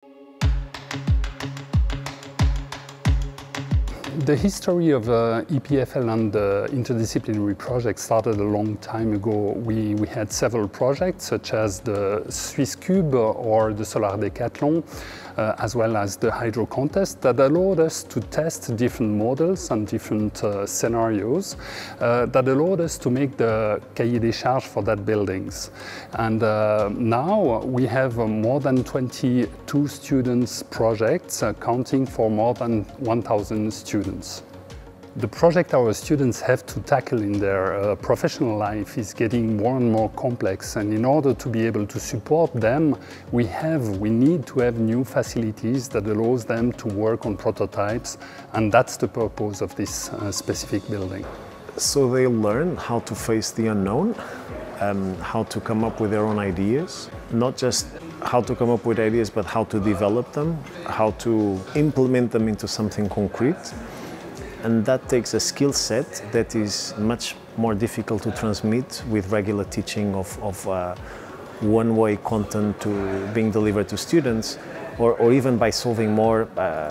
The history of EPFL and the interdisciplinary project started a long time ago. We had several projects such as the Swiss Cube or the Solar Decathlon, as well as the Hydro Contest that allowed us to test different models and different scenarios that allowed us to make the cahier des charges for that buildings. And now we have more than 22 students projects counting for more than 1,000 students. The project our students have to tackle in their professional life is getting more and more complex, and in order to be able to support them, we need to have new facilities that allows them to work on prototypes, and that's the purpose of this specific building. So they learn how to face the unknown, how to come up with their own ideas, not just how to come up with ideas, but how to develop them, how to implement them into something concrete. And that takes a skill set that is much more difficult to transmit with regular teaching of one-way content to being delivered to students, or even by solving more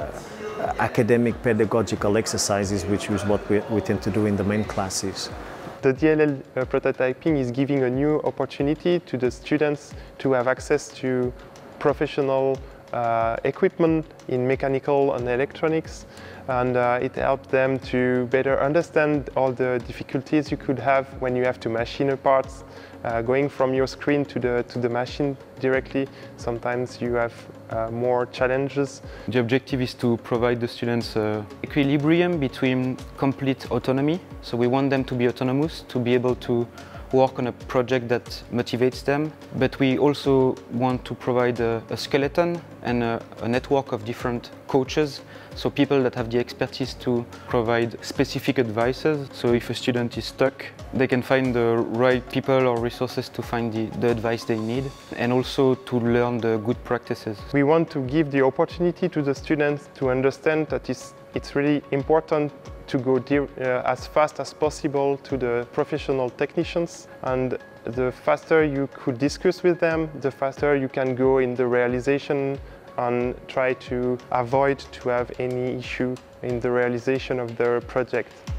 academic pedagogical exercises, which is what we tend to do in the main classes. The DLL prototyping is giving a new opportunity to the students to have access to professional equipment in mechanical and electronics, and it helped them to better understand all the difficulties you could have when you have to machine a parts, going from your screen to the machine directly. Sometimes you have more challenges. The objective is to provide the students equilibrium between complete autonomy. So we want them to be autonomous, to be able to work on a project that motivates them, but we also want to provide a skeleton and a network of different coaches, so people that have the expertise to provide specific advices. So if a student is stuck, they can find the right people or resources to find the advice they need, and also to learn the good practices. We want to give the opportunity to the students to understand that it's really important to go as fast as possible to the professional technicians, and the faster you could discuss with them, the faster you can go in the realization and try to avoid to have any issue in the realization of their project.